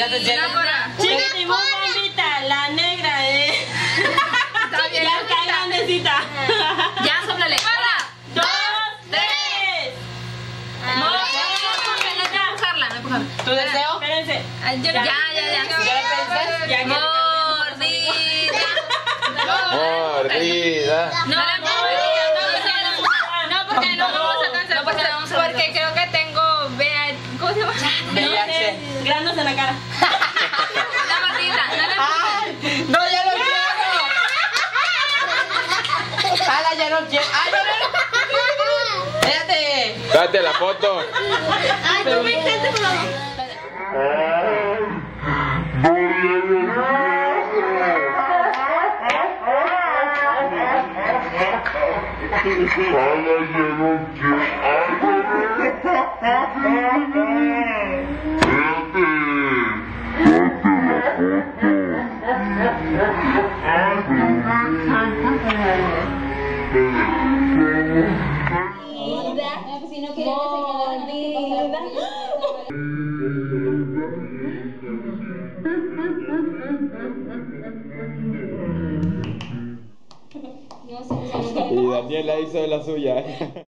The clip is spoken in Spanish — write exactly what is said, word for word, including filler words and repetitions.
te sientes? Chiquitimón, bombita, la negra, eh. Está bien. Ya está grandecita. Ya, soplale. Una, Dos, tres. No, no, no, empujarla, empujarla. ¿Tu deseo? Espérense. Ya, ya, ya. ¿Ya lo pensé? Ya que Mordida. Mordida. No, no, no, porque no vamos a alcanzar. Porque creo que tengo V I H. ¿Cómo se llama? V I H. granos en la cara. La patita. ¡Ay! ¡No, ya no quiero! ¡Hala, ya no quiero! ¡Ay, no, no, no! ¡Espérate! Date la foto. Ay, tú me extendiste por la mano. Si no quieren enseñar Y Daniela hizo de la suya.